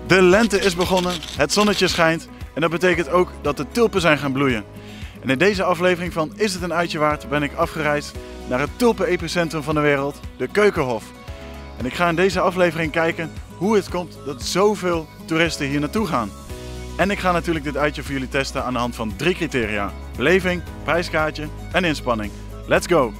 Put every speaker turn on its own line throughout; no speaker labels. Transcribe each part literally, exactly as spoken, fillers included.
De lente is begonnen, het zonnetje schijnt en dat betekent ook dat de tulpen zijn gaan bloeien. En in deze aflevering van Is het een uitje waard ben ik afgereisd naar het tulpen-epicentrum van de wereld, de Keukenhof. En ik ga in deze aflevering kijken hoe het komt dat zoveel toeristen hier naartoe gaan. En ik ga natuurlijk dit uitje voor jullie testen aan de hand van drie criteria: beleving, prijskaartje en inspanning. Let's go!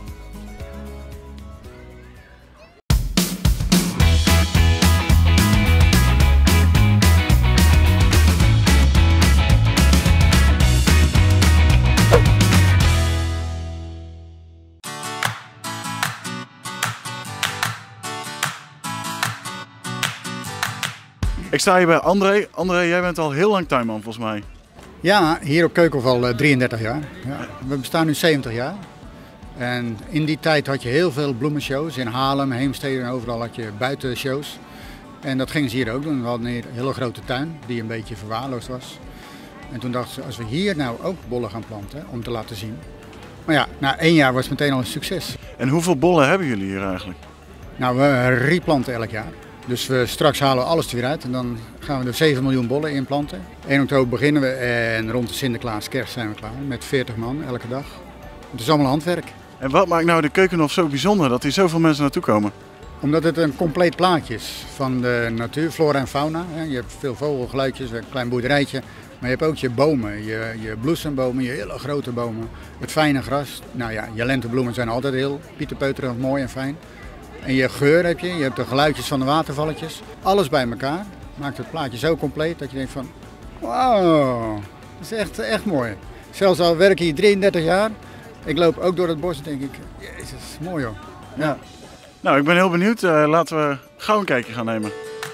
Ik sta hier bij André. André, jij bent al heel lang tuinman volgens mij.
Ja, hier op Keukenhof al drieëndertig jaar. Ja. We bestaan nu zeventig jaar. En in die tijd had je heel veel bloemenshows. In Haarlem, Heemstede en overal had je buitenshows. En dat gingen ze hier ook doen. We hadden hier een hele grote tuin die een beetje verwaarloosd was. En toen dachten ze, als we hier nou ook bollen gaan planten om te laten zien. Maar ja, na één jaar was het meteen al een succes.
En hoeveel bollen hebben jullie hier eigenlijk?
Nou, we replanten elk jaar. Dus we, straks halen we alles er weer uit en dan gaan we er zeven miljoen bollen in planten. één oktober beginnen we en rond de Sinterklaas kerst zijn we klaar met veertig man elke dag. Het is allemaal handwerk.
En wat maakt nou de Keukenhof zo bijzonder dat hier zoveel mensen naartoe komen?
Omdat het een compleet plaatje is van de natuur, flora en fauna. Je hebt veel vogelgeluidjes, een klein boerderijtje. Maar je hebt ook je bomen, je, je bloesembomen, je hele grote bomen. Het fijne gras. Nou ja, je lentebloemen zijn altijd heel pieterpeuterig, mooi en fijn. En je geur heb je, je hebt de geluidjes van de watervalletjes. Alles bij elkaar maakt het plaatje zo compleet dat je denkt van, wauw, dat is echt, echt mooi. Zelfs al werk ik hier drieëndertig jaar, ik loop ook door het bos en denk ik, jezus, mooi hoor. Ja.
Nou, ik ben heel benieuwd. Uh, laten we gauw een kijkje gaan nemen.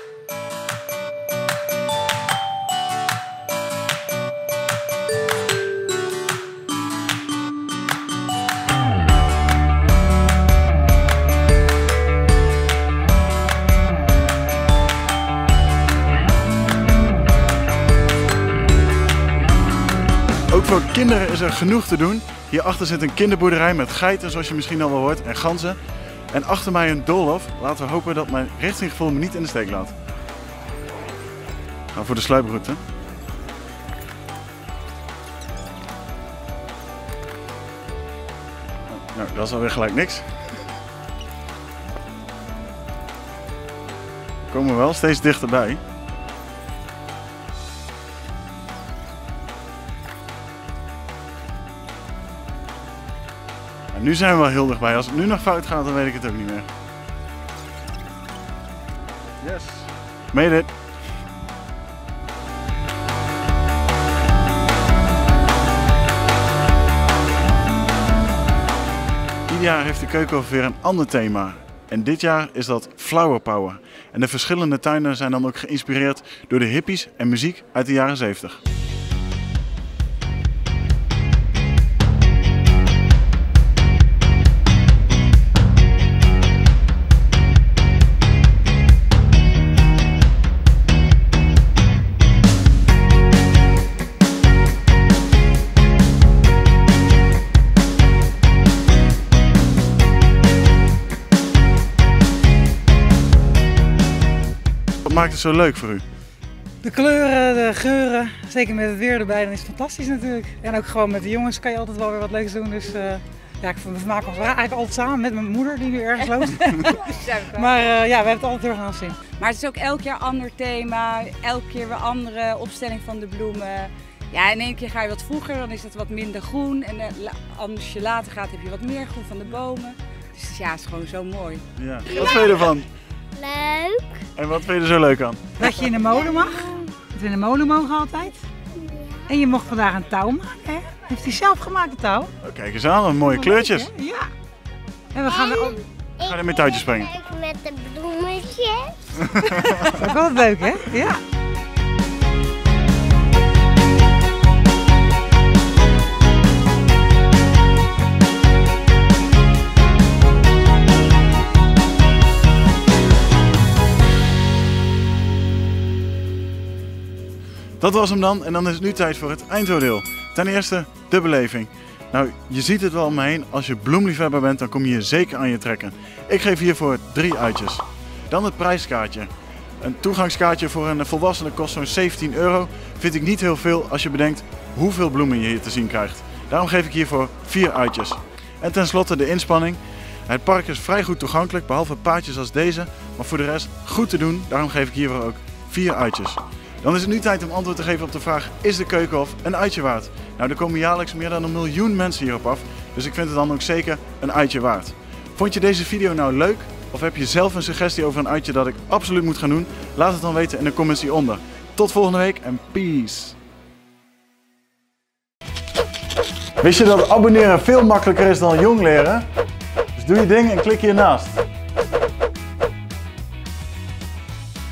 Ook voor kinderen is er genoeg te doen. Hierachter zit een kinderboerderij met geiten, zoals je misschien al wel hoort, en ganzen. En achter mij een doolhof. Laten we hopen dat mijn richtinggevoel me niet in de steek laat. Nou, voor de sluiproute. Nou, dat is alweer gelijk niks. We komen wel steeds dichterbij. Nu zijn we wel heel dichtbij. Als het nu nog fout gaat, dan weet ik het ook niet meer. Yes, made it. Ieder jaar heeft de Keukenhof weer een ander thema. En dit jaar is dat Flower Power. En de verschillende tuinen zijn dan ook geïnspireerd door de hippies en muziek uit de jaren zeventig. Wat maakt het zo leuk voor u?
De kleuren, de geuren, zeker met het weer erbij, dan is het fantastisch natuurlijk. En ook gewoon met de jongens kan je altijd wel weer wat leuks doen. Dus uh, ja, ik we maken ons eigenlijk altijd samen met mijn moeder die nu ergens loopt. Maar uh, ja, we hebben het altijd heel erg aan zin.
Maar het is ook elk jaar ander thema, elke keer weer andere opstelling van de bloemen. Ja, in één keer ga je wat vroeger, dan is het wat minder groen. En uh, als je later gaat heb je wat meer groen van de bomen. Dus ja, het is gewoon zo mooi.
Ja. Wat vind je ervan?
Leuk.
En wat vind je er zo leuk aan?
Dat je in de molen mag. Dat we in de molen mogen altijd. En je mocht vandaag een touw maken, hè? Heeft hij zelf gemaakt, het touw?
Oh, kijk eens aan, mooie kleurtjes.
Ja. En we gaan er ook...
Ga je met touwtjes springen?
Met de bloemetjes.
Dat is ook wel leuk, hè? Ja.
Dat was hem dan en dan is het nu tijd voor het eindoordeel. Ten eerste de beleving. Nou, je ziet het wel om me heen. Als je bloemliefhebber bent, dan kom je hier zeker aan je trekken. Ik geef hiervoor drie uitjes. Dan het prijskaartje. Een toegangskaartje voor een volwassene kost zo'n zeventien euro. Vind ik niet heel veel als je bedenkt hoeveel bloemen je hier te zien krijgt. Daarom geef ik hiervoor vier uitjes. En tenslotte de inspanning. Het park is vrij goed toegankelijk, behalve paadjes als deze. Maar voor de rest goed te doen, daarom geef ik hiervoor ook vier uitjes. Dan is het nu tijd om antwoord te geven op de vraag: is de Keukenhof een uitje waard? Nou, er komen jaarlijks meer dan een miljoen mensen hierop af. Dus ik vind het dan ook zeker een uitje waard. Vond je deze video nou leuk? Of heb je zelf een suggestie over een uitje dat ik absoluut moet gaan doen? Laat het dan weten in de comments hieronder. Tot volgende week en peace! Wist je dat abonneren veel makkelijker is dan jong leren? Dus doe je ding en klik hiernaast.